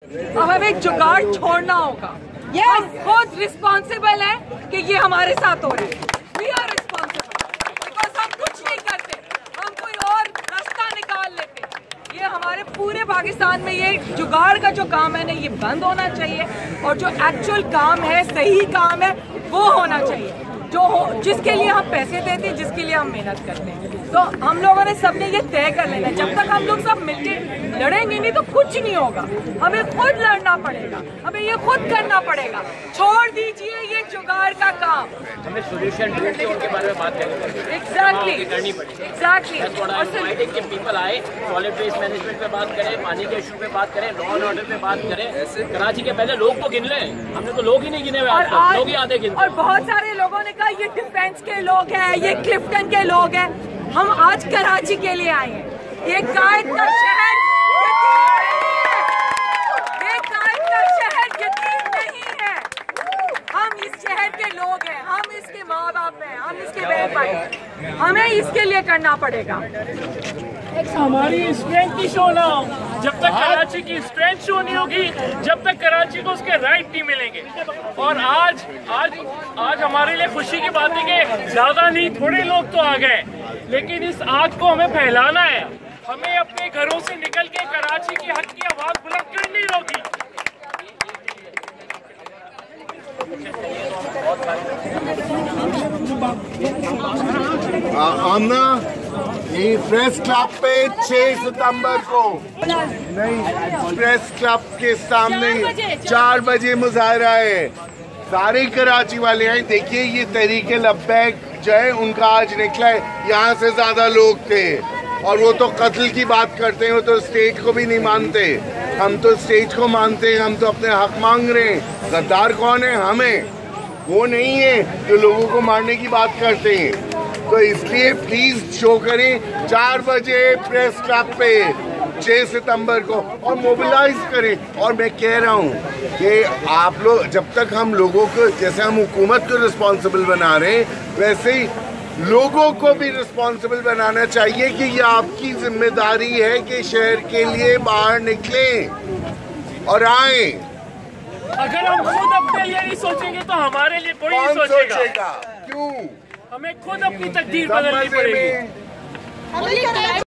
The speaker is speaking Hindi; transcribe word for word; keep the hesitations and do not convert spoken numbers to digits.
अब हमें एक जुगाड़ छोड़ना होगा। yes. हम खुद रिस्पॉन्सिबल हैं कि ये हमारे साथ हो रहा है। वी आर रिस्पॉन्सिबल बिकॉज हम कुछ नहीं करते, हम कोई और रास्ता निकाल लेते। ये हमारे पूरे पाकिस्तान में ये जुगाड़ का जो काम है ना, ये बंद होना चाहिए और जो एक्चुअल काम है, सही काम है, वो होना चाहिए, जो हो, जिसके लिए हम पैसे देते हैं, जिसके लिए हम मेहनत करते हैं। तो हम लोगों ने सबने ये तय कर लेना, जब तक हम लोग सब मिलके लड़ेंगे नहीं तो कुछ नहीं होगा। हमें खुद लड़ना पड़ेगा, हमें ये खुद करना पड़ेगा। छोड़ दीजिए ये जुगाड़ का काम, हमें सोल्यूशन ढूंढते उनके बारे में बात करेंगे। एग्जैक्टली करनी पड़ेगी एग्जैक्टली और के पीपल आए, सॉलिड वेस्ट मैनेजमेंट पे बात करें, पानी के इशू पे बात करें, लॉ एंड ऑर्डर पे बात करें। कराची के पहले लोग तो गिन लें, हमने तो लोग ही नहीं गिने हुए, आज लोग ही आधे गिनते। और बहुत सारे लोगों ने कहा ये डिफेंस के लोग हैं, ये क्लिफ्टन के लोग हैं। हम आज कराची के लिए आए हैं। ये कायद का शहर ये कायद का शहर यतीम नहीं है। हम इस शहर के लोग हैं, हम इसके माँ बाप हैं, हम इसके बहन भाई हैं। हमें इसके लिए करना पड़ेगा। हमारी स्ट्रेंथ की शो ना हो, जब तक कराची की स्ट्रेंथ शो नहीं होगी, जब तक कराची को उसके राइट नहीं मिलेंगे। और आज आज आज हमारे लिए खुशी की बात है कि ज्यादा नहीं, थोड़े लोग तो आ गए, लेकिन इस आग को हमें फैलाना है। हमें अपने घरों से निकल के कराची की हक की आवाज बुलंद करनी होगी। आमना, ये प्रेस क्लब पे छह सितंबर को नहीं, प्रेस क्लब के सामने चार बजे मुजाहरा है। सारे कराची वाले हैं। देखिए ये तहरीके लब्बैक जो है उनका आज निकला है। यहाँ से ज्यादा लोग थे और वो तो कत्ल की बात करते हैं, वो तो स्टेट को भी नहीं मानते। हम तो स्टेट को मानते हैं, हम तो अपने हक मांग रहे हैं। गद्दार कौन है? हमें, वो नहीं है जो लोगों को मारने की बात करते हैं। तो इसलिए प्लीज शो करें चार बजे प्रेस क्लब पे छह सितंबर को और मोबिलाइज करें। और मैं कह रहा हूँ कि आप लोग, जब तक हम लोगों को, जैसे हम हुकूमत को रिस्पॉन्सिबल बना रहे हैं, वैसे ही लोगों को भी रिस्पॉन्सिबल बनाना चाहिए कि ये आपकी जिम्मेदारी है कि शहर के लिए बाहर निकलें और आए। अगर हम खुद अपने लिए नहीं सोचेंगे तो हमारे लिए कोई नहीं सोचेगा। सोचेगा क्यों? हमें खुद अपनी तकदीर बदलनी पड़ेगी।